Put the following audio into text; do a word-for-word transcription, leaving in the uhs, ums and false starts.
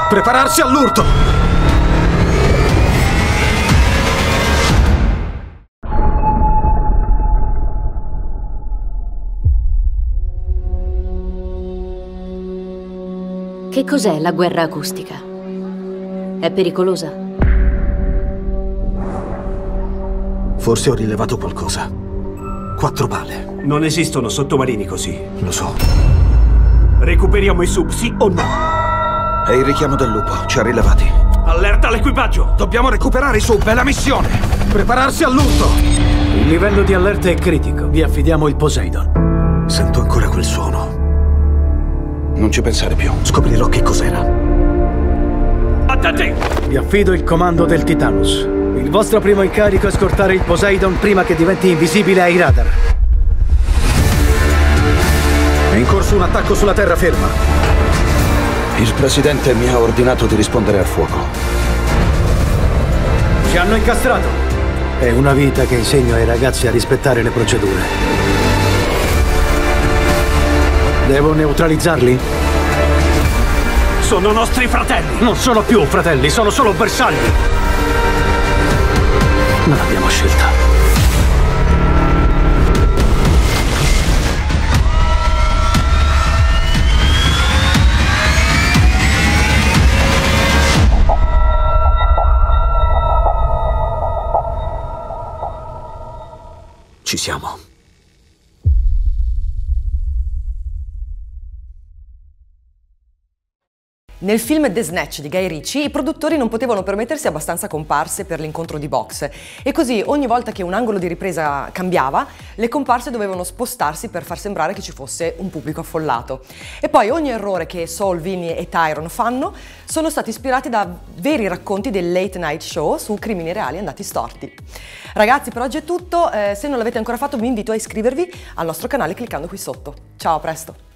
Prepararsi all'urto! Che cos'è la guerra acustica? È pericolosa? Forse ho rilevato qualcosa. Quattro pale. Non esistono sottomarini così. Lo so. Recuperiamo i sub, sì o no? È il richiamo del lupo, ci ha rilevati. Allerta all'equipaggio! Dobbiamo recuperare i sub, è la missione! Prepararsi all'urto! Il livello di allerta è critico, vi affidiamo il Poseidon. Sento ancora quel suono. Non ci pensare più, scoprirò che cos'era. Attenti! Vi affido il comando del Titanus. Il vostro primo incarico è scortare il Poseidon prima che diventi invisibile ai radar. È in corso un attacco sulla terraferma. Il presidente mi ha ordinato di rispondere al fuoco. Ci hanno incastrato. È una vita che insegno ai ragazzi a rispettare le procedure. Devo neutralizzarli? Sono nostri fratelli! Non sono più fratelli, sono solo bersagli! Non abbiamo scelta. Ci siamo. Nel film The Snatch di Guy Ritchie i produttori non potevano permettersi abbastanza comparse per l'incontro di box e così ogni volta che un angolo di ripresa cambiava le comparse dovevano spostarsi per far sembrare che ci fosse un pubblico affollato. E poi ogni errore che Saul, Vinny e Tyrone fanno sono stati ispirati da veri racconti del late night show su crimini reali andati storti. Ragazzi, per oggi è tutto, eh, se non l'avete ancora fatto vi invito a iscrivervi al nostro canale cliccando qui sotto. Ciao, a presto!